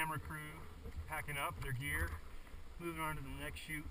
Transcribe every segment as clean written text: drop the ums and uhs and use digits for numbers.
camera crew packing up their gear, moving on to the next shoot.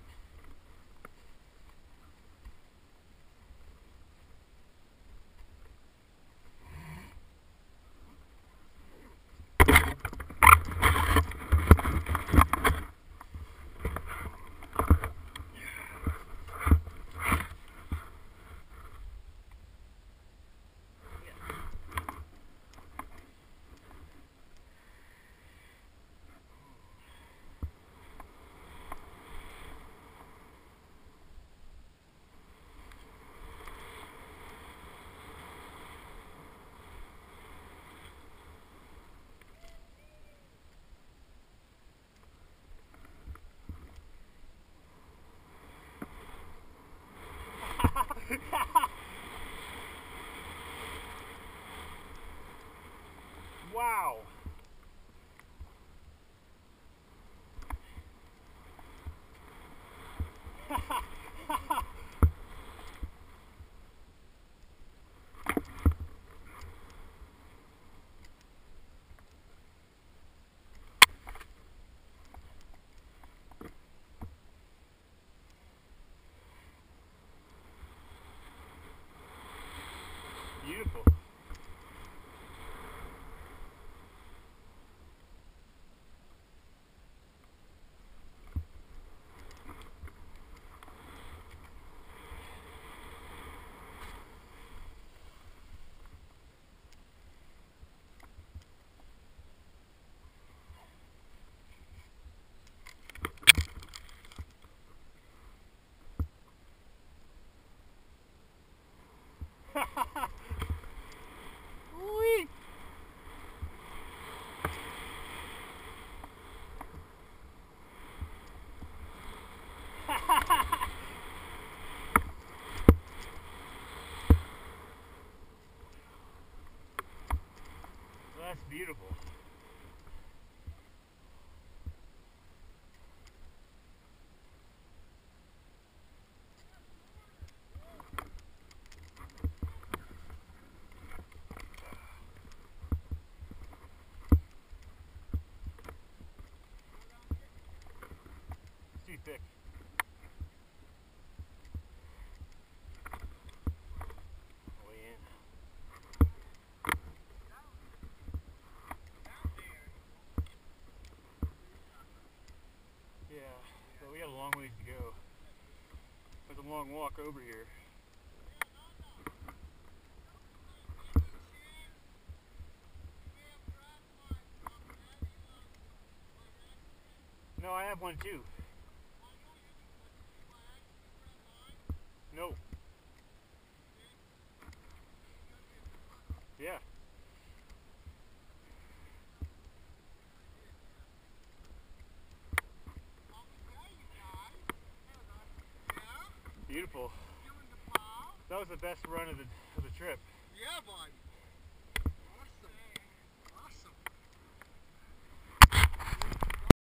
Wow. Beautiful. Whee! That's beautiful. It's too thick. Way in. Yeah, but we got a long ways to go. There's a long walk over here. No, I have one too. No. Yeah. Beautiful. That was the best run of the trip. Yeah, bud.